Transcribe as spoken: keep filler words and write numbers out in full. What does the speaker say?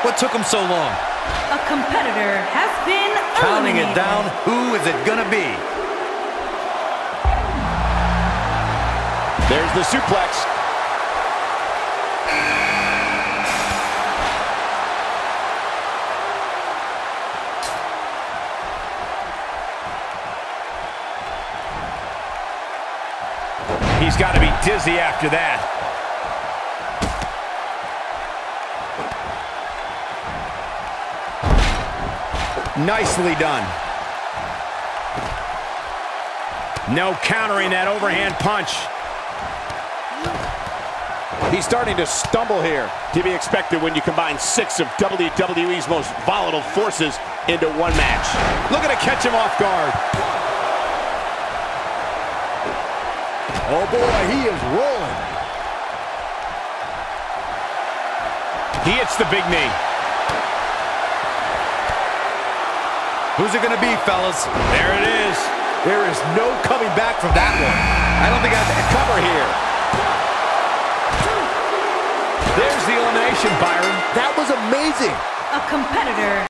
What took him so long? A competitor has been Counting eliminated. it down. Who is it gonna be? There's the suplex. He's got to be dizzy after that. Nicely done. No countering that overhand punch. He's starting to stumble here. To be expected when you combine six of W W E's most volatile forces into one match. Looking to catch him off guard. Oh boy, he is rolling. He hits the big knee. Who's it gonna be, fellas? There it is. There is no coming back from that one. I don't think I have to cover here. There's the elimination, Byron. That was amazing. A competitor